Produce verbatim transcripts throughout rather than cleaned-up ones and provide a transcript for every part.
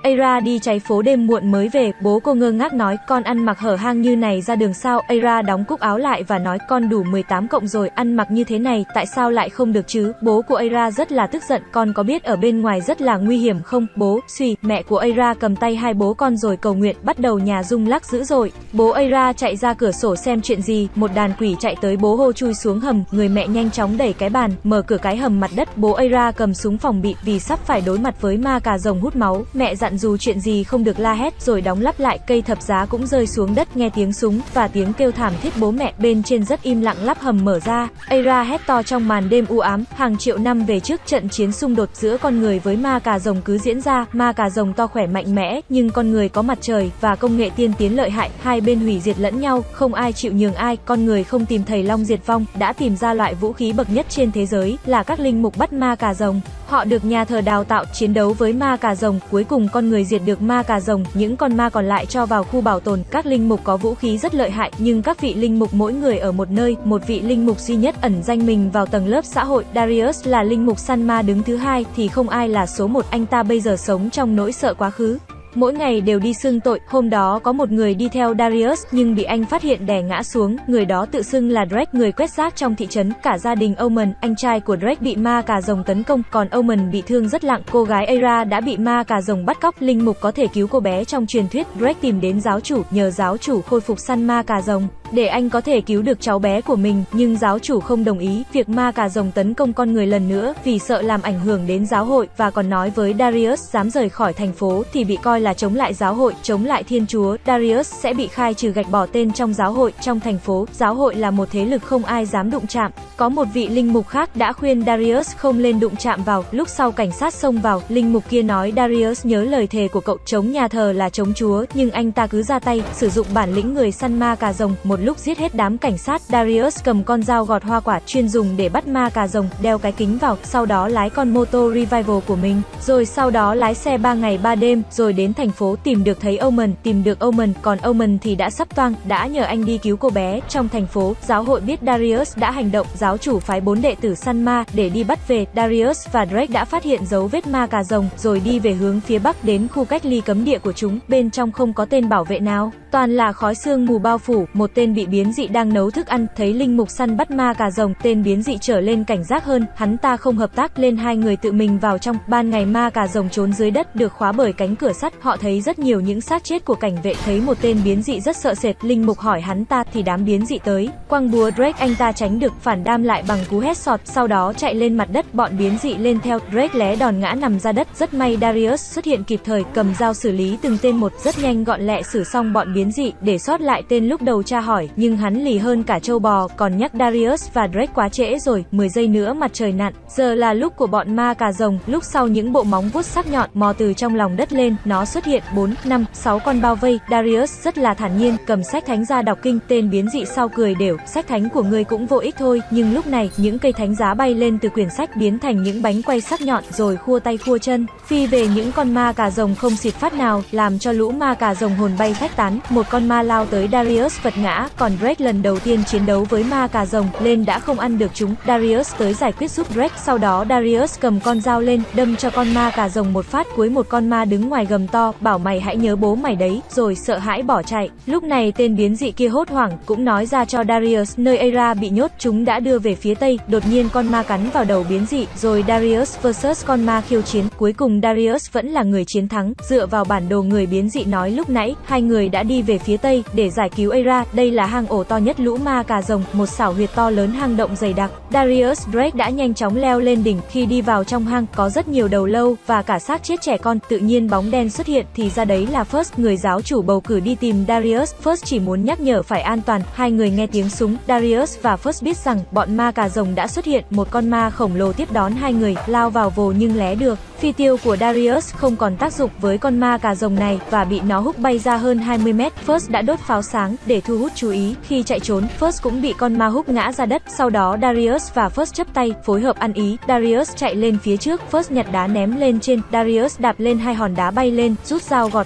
Aira đi cháy phố đêm muộn mới về, bố cô ngơ ngác nói, con ăn mặc hở hang như này ra đường sao? Aira đóng cúc áo lại và nói, con đủ mười tám cộng rồi, ăn mặc như thế này, tại sao lại không được chứ? Bố của Aira rất là tức giận, con có biết ở bên ngoài rất là nguy hiểm không? Bố, suy, mẹ của Aira cầm tay hai bố con rồi cầu nguyện, bắt đầu nhà rung lắc dữ dội. Bố Aira chạy ra cửa sổ xem chuyện gì, một đàn quỷ chạy tới, bố hô chui xuống hầm, người mẹ nhanh chóng đẩy cái bàn, mở cửa cái hầm mặt đất, bố Aira cầm súng phòng bị vì sắp phải đối mặt với ma cà rồng hút máu, mẹ dặn dù chuyện gì không được la hét, rồi đóng lắp lại, cây thập giá cũng rơi xuống đất, nghe tiếng súng và tiếng kêu thảm thiết bố mẹ, bên trên rất im lặng, lắp hầm mở ra, Aira hét to trong màn đêm u ám, hàng triệu năm về trước trận chiến xung đột giữa con người với ma cà rồng cứ diễn ra, ma cà rồng to khỏe mạnh mẽ, nhưng con người có mặt trời và công nghệ tiên tiến lợi hại, hai bên hủy diệt lẫn nhau, không ai chịu nhường ai, con người không tìm thầy Long diệt vong, đã tìm ra loại vũ khí bậc nhất trên thế giới, là các linh mục bắt ma cà rồng. Họ được nhà thờ đào tạo chiến đấu với ma cà rồng, cuối cùng con người diệt được ma cà rồng, những con ma còn lại cho vào khu bảo tồn. Các linh mục có vũ khí rất lợi hại, nhưng các vị linh mục mỗi người ở một nơi, một vị linh mục duy nhất ẩn danh mình vào tầng lớp xã hội. Darius là linh mục săn ma đứng thứ hai, thì không ai là số một, anh ta bây giờ sống trong nỗi sợ quá khứ. Mỗi ngày đều đi xưng tội, hôm đó có một người đi theo Darius nhưng bị anh phát hiện đè ngã xuống, người đó tự xưng là Drake, người quét rác trong thị trấn. Cả gia đình Omen, anh trai của Drake bị ma cà rồng tấn công, còn Omen bị thương rất nặng. Cô gái Aira đã bị ma cà rồng bắt cóc, linh mục có thể cứu cô bé trong truyền thuyết. Drake tìm đến giáo chủ, nhờ giáo chủ khôi phục săn ma cà rồng để anh có thể cứu được cháu bé của mình, nhưng giáo chủ không đồng ý việc ma cà rồng tấn công con người lần nữa vì sợ làm ảnh hưởng đến giáo hội, và còn nói với Darius dám rời khỏi thành phố thì bị coi là chống lại giáo hội, chống lại Thiên Chúa. Darius sẽ bị khai trừ, gạch bỏ tên trong giáo hội. Trong thành phố, giáo hội là một thế lực không ai dám đụng chạm. Có một vị linh mục khác đã khuyên Darius không lên đụng chạm vào, lúc sau cảnh sát xông vào, linh mục kia nói Darius nhớ lời thề của cậu, chống nhà thờ là chống Chúa, nhưng anh ta cứ ra tay, sử dụng bản lĩnh người săn ma cà rồng, một lúc giết hết đám cảnh sát. Darius cầm con dao gọt hoa quả chuyên dùng để bắt ma cà rồng, đeo cái kính vào, sau đó lái con mô tô Revival của mình, rồi sau đó lái xe ba ngày ba đêm, rồi đến thành phố tìm được thấy Omen, tìm được Omen, còn Omen thì đã sắp toang, đã nhờ anh đi cứu cô bé. Trong thành phố, giáo hội biết Darius đã hành động, giáo chủ phái bốn đệ tử săn ma để đi bắt về. Darius và Drake đã phát hiện dấu vết ma cà rồng, rồi đi về hướng phía bắc đến khu cách ly cấm địa của chúng, bên trong không có tên bảo vệ nào, toàn là khói sương mù bao phủ. Một tên bị biến dị đang nấu thức ăn, thấy linh mục săn bắt ma cà rồng, tên biến dị trở lên cảnh giác hơn, hắn ta không hợp tác, lên hai người tự mình vào trong. Ban ngày ma cà rồng trốn dưới đất, được khóa bởi cánh cửa sắt, họ thấy rất nhiều những xác chết của cảnh vệ. Thấy một tên biến dị rất sợ sệt, linh mục hỏi hắn ta thì đám biến dị tới, quăng búa Drake, anh ta tránh được, phản đam lại bằng cú headshot, sau đó chạy lên mặt đất, bọn biến dị lên theo, Drake lé đòn ngã nằm ra đất. Rất may Darius xuất hiện kịp thời, cầm dao xử lý từng tên một, rất nhanh gọn lẹ xử xong bọn biến dị, để sót lại tên lúc đầu tra hỏi, nhưng hắn lì hơn cả trâu bò, còn nhắc Darius và Drake quá trễ rồi, mười giây nữa mặt trời nặn, giờ là lúc của bọn ma cà rồng. Lúc sau những bộ móng vuốt sắc nhọn mò từ trong lòng đất lên, nó xuất hiện bốn, năm, sáu con bao vây. Darius rất là thản nhiên, cầm sách thánh ra đọc kinh. Tên biến dị sau cười đều, sách thánh của ngươi cũng vô ích thôi. Nhưng lúc này, những cây thánh giá bay lên từ quyển sách, biến thành những bánh quay sắc nhọn, rồi khua tay khua chân, phi về những con ma cà rồng không xịt phát nào, làm cho lũ ma cà rồng hồn bay phách tán. Một con ma lao tới Darius vật ngã, còn Drake lần đầu tiên chiến đấu với ma cà rồng, lên đã không ăn được chúng. Darius tới giải quyết giúp Drake, sau đó Darius cầm con dao lên, đâm cho con ma cà rồng một phát. Cuối một con ma đứng ngoài gầm to, bảo mày hãy nhớ bố mày đấy, rồi sợ hãi bỏ chạy. Lúc này tên biến dị kia hốt hoảng, cũng nói ra cho Darius nơi Aira bị nhốt, chúng đã đưa về phía tây. Đột nhiên con ma cắn vào đầu biến dị, rồi Darius versus con ma khiêu chiến. Cuối cùng Darius vẫn là người chiến thắng, dựa vào bản đồ người biến dị nói lúc nãy, hai người đã đi về phía tây để giải cứu Aira. Đây là hang ổ to nhất lũ ma cà rồng, một xảo huyệt to lớn, hang động dày đặc. Darius Drake đã nhanh chóng leo lên đỉnh, khi đi vào trong hang có rất nhiều đầu lâu và cả xác chết trẻ con. Tự nhiên bóng đen xuất hiện, thì ra đấy là First, người giáo chủ bầu cử đi tìm Darius. First chỉ muốn nhắc nhở phải an toàn. Hai người nghe tiếng súng, Darius và First biết rằng bọn ma cà rồng đã xuất hiện. Một con ma khổng lồ tiếp đón hai người, lao vào vồ nhưng lé được. Phi tiêu của Darius không còn tác dụng với con ma cà rồng này và bị nó húc bay ra hơn hai mươi mét. First đã đốt pháo sáng để thu hút chú ý. Khi chạy trốn, First cũng bị con ma húc ngã ra đất. Sau đó Darius và First chấp tay, phối hợp ăn ý. Darius chạy lên phía trước, First nhặt đá ném lên trên. Darius đạp lên hai hòn đá bay lên, rút dao gọt hoa quả ra.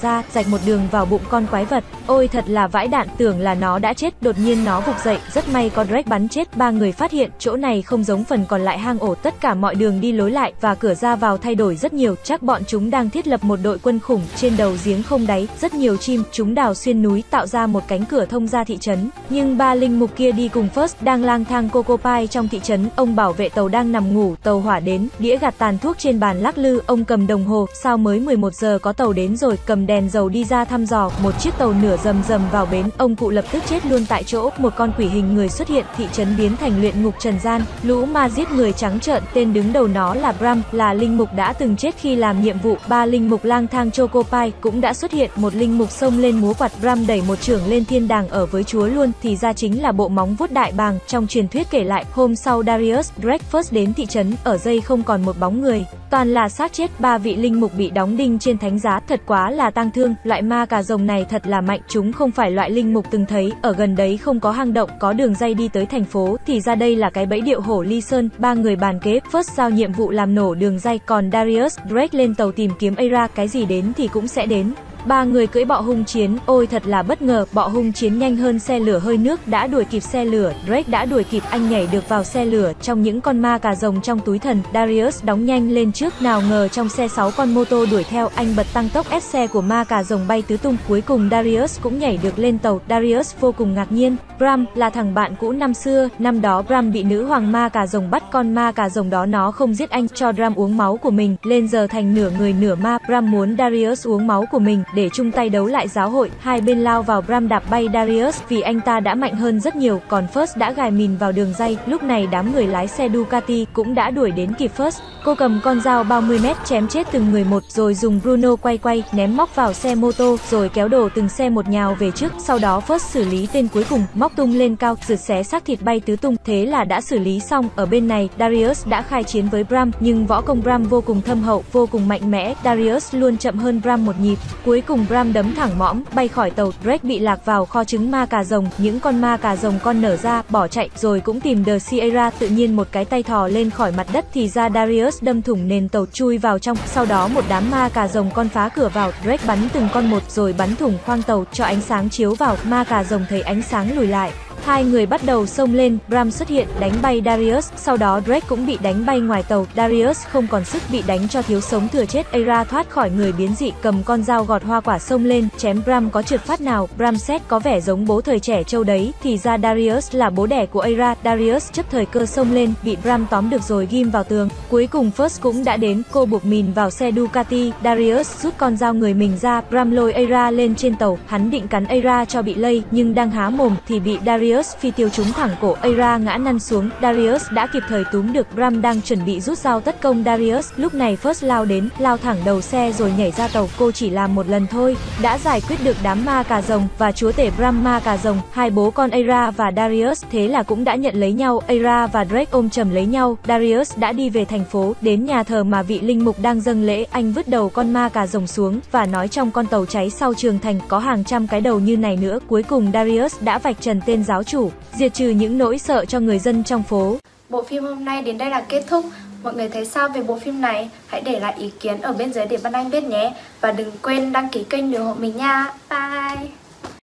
ra, rạch một đường vào bụng con quái vật. Ôi thật là vãi đạn, tưởng là nó đã chết, đột nhiên nó vực dậy, rất may có Drake bắn chết. Ba người phát hiện chỗ này không giống phần còn lại hang ổ, tất cả mọi đường đi lối lại và cửa ra vào thay đổi rất nhiều, chắc bọn chúng đang thiết lập một đội quân khủng. Trên đầu giếng không đáy, rất nhiều chim, chúng đào xuyên núi tạo ra một cánh cửa thông ra thị trấn. Nhưng ba linh mục kia đi cùng First đang lang thang Coco Pie trong thị trấn. Ông bảo vệ tàu đang nằm ngủ, tàu hỏa đến, đĩa gạt tàn thuốc trên bàn lắc lư. Ông cầm đồng hồ, sao mới mười một giờ có tàu đến rồi, cầm đèn dầu đi ra thăm dò. Một chiếc tàu nửa rầm rầm vào bến, ông cụ lập tức chết luôn tại chỗ. Một con quỷ hình người xuất hiện, thị trấn biến thành luyện ngục trần gian. Lũ ma giết người trắng trợn, tên đứng đầu nó là Bram, là linh mục đã từng chết khi làm nhiệm vụ. Ba linh mục lang thang Choco Pie cũng đã xuất hiện, một linh mục xông lên múa quạt, Bram đẩy một chưởng lên thiên đàng ở với Chúa luôn, thì ra chính là bộ móng vuốt đại bàng. Trong truyền thuyết kể lại, hôm sau Darius, Drake First đến thị trấn, ở dây không còn một bóng người, toàn là xác chết. Ba vị linh mục bị đóng đinh trên thánh giá, thật quá là tang thương. Loại ma cà rồng này thật là mạnh, chúng không phải loại linh mục từng thấy, ở gần đấy không có hang động, có đường ray đi tới thành phố, thì ra đây là cái bẫy điệu hổ ly sơn. Ba người bàn kế, First giao nhiệm vụ làm nổ đường ray, còn Darius, Drake lên tàu tìm kiếm Aira, cái gì đến thì cũng sẽ đến. Ba người cưỡi bọ hung chiến, ôi thật là bất ngờ, bọ hung chiến nhanh hơn xe lửa hơi nước, đã đuổi kịp xe lửa. Drake đã đuổi kịp, anh nhảy được vào xe lửa. Trong những con ma cà rồng trong túi thần, Darius đóng nhanh lên trước, nào ngờ trong xe sáu con mô tô đuổi theo, anh bật tăng tốc ép xe của ma cà rồng bay tứ tung. Cuối cùng Darius cũng nhảy được lên tàu. Darius vô cùng ngạc nhiên, Bram là thằng bạn cũ năm xưa, năm đó Bram bị nữ hoàng ma cà rồng bắt, con ma cà rồng đó nó không giết anh, cho Bram uống máu của mình, lên giờ thành nửa người nửa ma. Bram muốn Darius uống máu của mình để chung tay đấu lại giáo hội. Hai bên lao vào, Bram đạp bay Darius vì anh ta đã mạnh hơn rất nhiều, còn First đã gài mìn vào đường ray. Lúc này đám người lái xe Ducati cũng đã đuổi đến kịp First. Cô cầm con dao ba mươi mét chém chết từng người một, rồi dùng Bruno quay quay ném móc vào xe mô tô, rồi kéo đổ từng xe một nhào về trước. Sau đó First xử lý tên cuối cùng, móc tung lên cao, rượt xé xác thịt bay tứ tung. Thế là đã xử lý xong. Ở bên này, Darius đã khai chiến với Bram, nhưng võ công Bram vô cùng thâm hậu, vô cùng mạnh mẽ. Darius luôn chậm hơn Bram một nhịp. Cuối cùng Bram đấm thẳng mõm, bay khỏi tàu. Drake bị lạc vào kho trứng ma cà rồng, những con ma cà rồng con nở ra, bỏ chạy, rồi cũng tìm The Sierra. Tự nhiên một cái tay thò lên khỏi mặt đất, thì ra Darius đâm thủng nền tàu, chui vào trong. Sau đó một đám ma cà rồng con phá cửa vào, Drake bắn từng con một, rồi bắn thủng khoang tàu, cho ánh sáng chiếu vào. Ma cà rồng thấy ánh sáng lùi lại. Hai người bắt đầu xông lên, Bram xuất hiện, đánh bay Darius, sau đó Drake cũng bị đánh bay ngoài tàu. Darius không còn sức, bị đánh cho thiếu sống thừa chết. Aira thoát khỏi người biến dị, cầm con dao gọt hoa quả xông lên, chém Bram có trượt phát nào. Bram xét có vẻ giống bố thời trẻ trâu đấy, thì ra Darius là bố đẻ của Aira. Darius chấp thời cơ xông lên, bị Bram tóm được rồi ghim vào tường. Cuối cùng First cũng đã đến, cô buộc mìn vào xe Ducati. Darius rút con dao người mình ra, Bram lôi Aira lên trên tàu, hắn định cắn Aira cho bị lây, nhưng đang há mồm thì bị Darius phi tiêu trúng thẳng cổ, Aira ngã lăn xuống. Darius đã kịp thời túm được Bram đang chuẩn bị rút dao tấn công Darius. Lúc này First lao đến, lao thẳng đầu xe rồi nhảy ra tàu. Cô chỉ làm một lần thôi, đã giải quyết được đám ma cà rồng và chúa tể Bram ma cà rồng, hai bố con Aira và Darius. Thế là cũng đã nhận lấy nhau. Aira và Drake ôm chầm lấy nhau. Darius đã đi về thành phố, đến nhà thờ mà vị linh mục đang dâng lễ. Anh vứt đầu con ma cà rồng xuống và nói trong con tàu cháy sau trường thành có hàng trăm cái đầu như này nữa. Cuối cùng Darius đã vạch trần tên giáo chủ, diệt trừ những nỗi sợ cho người dân trong phố. Bộ phim hôm nay đến đây là kết thúc. Mọi người thấy sao về bộ phim này? Hãy để lại ý kiến ở bên dưới để Văn Anh biết nhé. Và đừng quên đăng ký kênh để ủng hộ mình nha. Bye!